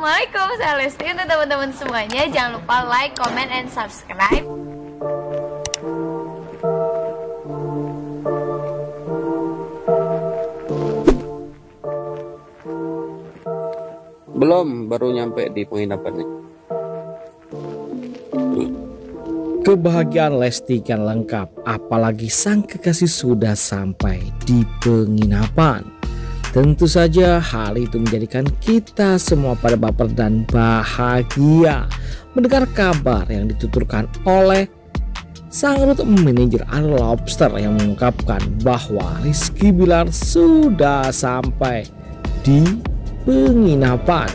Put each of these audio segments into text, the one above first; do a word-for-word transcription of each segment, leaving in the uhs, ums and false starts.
Assalamualaikum, saya Lesti. Untuk teman-teman semuanya, jangan lupa like, comment, and subscribe. Belum, baru nyampe di penginapannya. Kebahagiaan Lesti kan lengkap, apalagi sang kekasih sudah sampai di penginapan. Tentu saja hal itu menjadikan kita semua pada baper dan bahagia mendengar kabar yang dituturkan oleh sang road manager Ariel Lobster yang mengungkapkan bahwa Rizky Bilar sudah sampai di penginapan.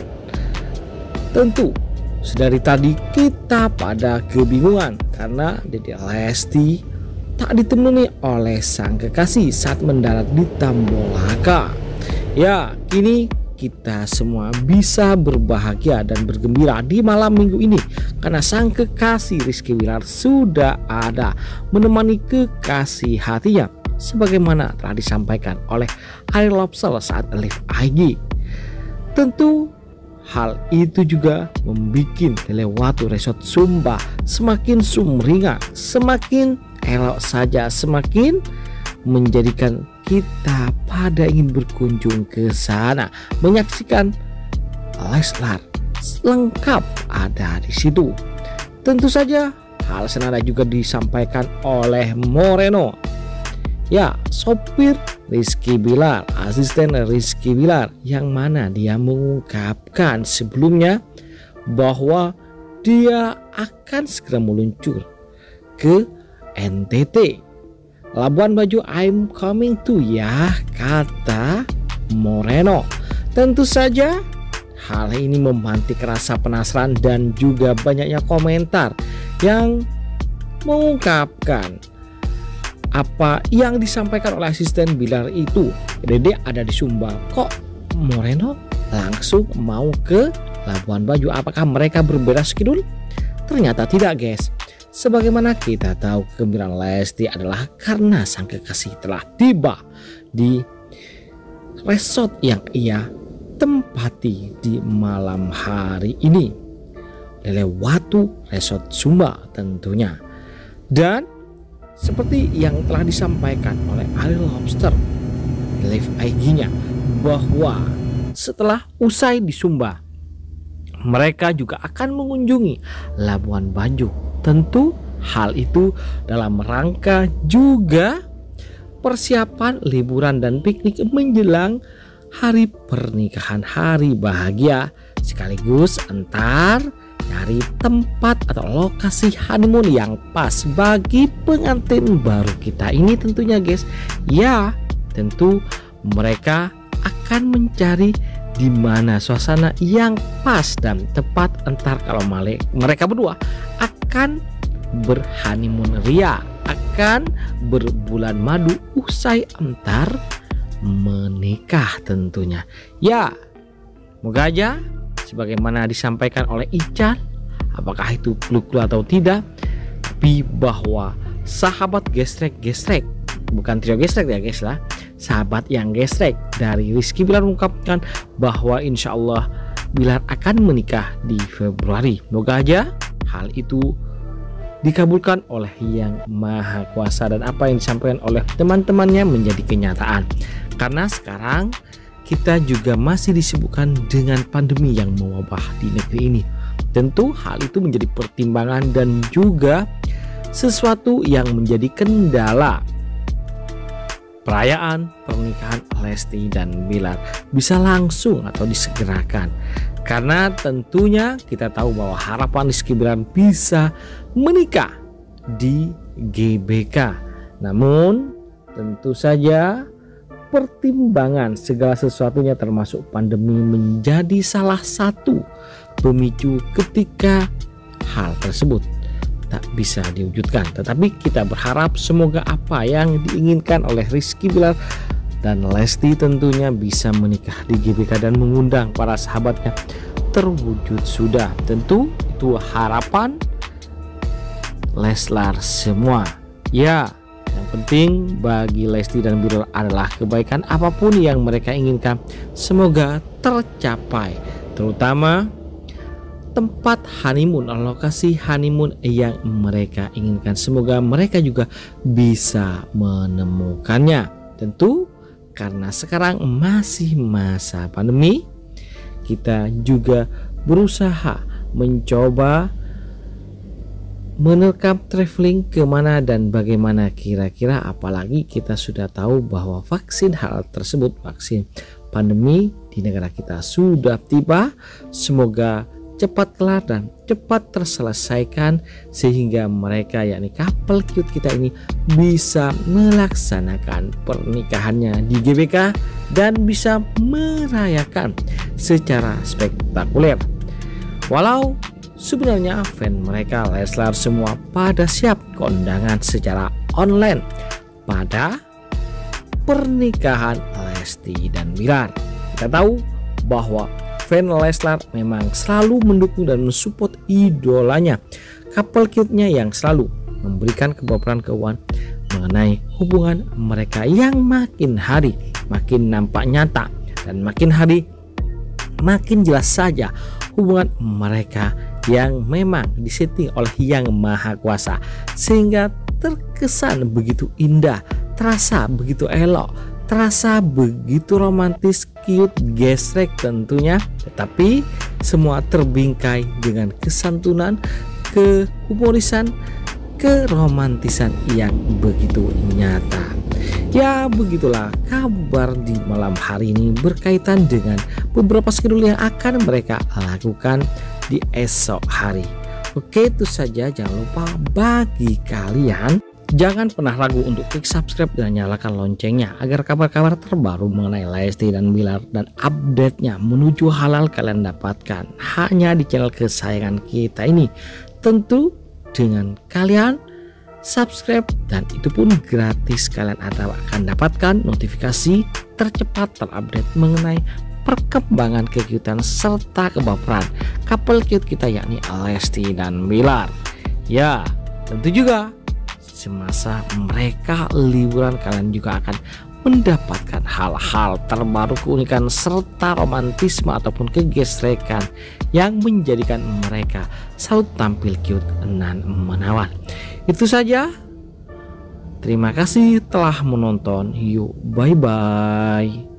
Tentu sedari tadi kita pada kebingungan karena Dede Lesti tak ditemani oleh sang kekasih saat mendarat di Tambolaka. Ya, kini kita semua bisa berbahagia dan bergembira di malam minggu ini karena sang kekasih Rizky Bilar sudah ada menemani kekasih hatinya sebagaimana telah disampaikan oleh Ariel Lobster saat live I G. Tentu hal itu juga membuat Lelewatu Resort Sumba semakin sumringah, semakin elok saja, semakin menjadikan kita pada ingin berkunjung ke sana menyaksikan Leslar lengkap ada di situ. Tentu saja hal senada juga disampaikan oleh Moreno, ya, sopir Rizky Bilar, asisten Rizky Bilar, yang mana dia mengungkapkan sebelumnya bahwa dia akan segera meluncur ke N T T. Labuan Bajo, I'm coming to ya, kata Moreno. Tentu saja hal ini memantik rasa penasaran dan juga banyaknya komentar yang mengungkapkan apa yang disampaikan oleh asisten Bilar itu. Dede ada di Sumba, kok Moreno langsung mau ke Labuan Bajo? Apakah mereka berbeda skidul? Ternyata tidak, guys. Sebagaimana kita tahu, kegembiraan Lesti adalah karena sang kekasih telah tiba di resort yang ia tempati di malam hari ini, Lelewatu Resort Sumba tentunya. Dan seperti yang telah disampaikan oleh Ariel Lobster live I G-nya bahwa setelah usai di Sumba, mereka juga akan mengunjungi Labuan Bajo. Tentu hal itu dalam rangka juga persiapan liburan dan piknik menjelang hari pernikahan, hari bahagia, sekaligus entar cari tempat atau lokasi honeymoon yang pas bagi pengantin baru kita ini tentunya, guys. Ya, tentu mereka akan mencari di mana suasana yang pas dan tepat entar kalau mereka berdua akan berhoneymoon ria, akan berbulan madu usai entar menikah tentunya. Ya, moga aja sebagaimana disampaikan oleh Ical, apakah itu clue-clue atau tidak, tapi bahwa sahabat gesrek-gesrek, bukan trio gesrek ya guys lah, sahabat yang gesrek dari Rizky Bilar mengungkapkan bahwa insya Allah Bilar akan menikah di Februari. Moga aja hal itu dikabulkan oleh Yang Maha Kuasa dan apa yang disampaikan oleh teman-temannya menjadi kenyataan. Karena sekarang kita juga masih disibukkan dengan pandemi yang mewabah di negeri ini. Tentu hal itu menjadi pertimbangan dan juga sesuatu yang menjadi kendala perayaan pernikahan Lesti dan Bilar bisa langsung atau disegerakan. Karena tentunya kita tahu bahwa harapan Rizky Bilar bisa menikah di G B K. Namun tentu saja pertimbangan segala sesuatunya termasuk pandemi menjadi salah satu pemicu ketika hal tersebut tak bisa diwujudkan. Tetapi kita berharap semoga apa yang diinginkan oleh Rizky Bilar dan Lesti tentunya bisa menikah di G B K dan mengundang para sahabatnya terwujud sudah. Tentu itu harapan Leslar semua. Ya, yang penting bagi Lesti dan Bilar adalah kebaikan apapun yang mereka inginkan semoga tercapai, terutama tempat honeymoon, lokasi honeymoon yang mereka inginkan. Semoga mereka juga bisa menemukannya. Tentu karena sekarang masih masa pandemi, kita juga berusaha mencoba menerkam traveling kemana dan bagaimana kira-kira, apalagi kita sudah tahu bahwa vaksin hal tersebut, vaksin pandemi di negara kita sudah tiba. Semoga cepat kelar dan cepat terselesaikan sehingga mereka, yakni couple cute kita ini, bisa melaksanakan pernikahannya di G B K dan bisa merayakan secara spektakuler. Walau sebenarnya fan mereka Leslar semua pada siap kondangan secara online pada pernikahan Lesti dan Bilar. Kita tahu bahwa fan Leslar memang selalu mendukung dan mensupport idolanya, couple cute-nya yang selalu memberikan kebocoran-keuangan mengenai hubungan mereka yang makin hari makin nampak nyata dan makin hari makin jelas saja hubungan mereka yang memang disetting oleh Yang Maha Kuasa, sehingga terkesan begitu indah, terasa begitu elok, terasa begitu romantis, cute, gesrek tentunya. Tetapi semua terbingkai dengan kesantunan, kehumorisan, keromantisan yang begitu nyata. Ya begitulah kabar di malam hari ini berkaitan dengan beberapa schedule yang akan mereka lakukan di esok hari. Oke, itu saja. Jangan lupa bagi kalian, jangan pernah ragu untuk klik subscribe dan nyalakan loncengnya agar kabar-kabar terbaru mengenai Lesti dan Bilar dan update-nya menuju halal kalian dapatkan hanya di channel kesayangan kita ini. Tentu dengan kalian subscribe, dan itu pun gratis. Kalian akan dapatkan notifikasi tercepat terupdate mengenai perkembangan kekiutan serta kebaperan couple cute kita, yakni Lesti dan Bilar. Ya, tentu juga semasa mereka liburan kalian juga akan mendapatkan hal-hal terbaru, keunikan serta romantisme ataupun kegesrekan yang menjadikan mereka selalu tampil cute dan menawan. Itu saja. Terima kasih telah menonton. Yuk, bye bye.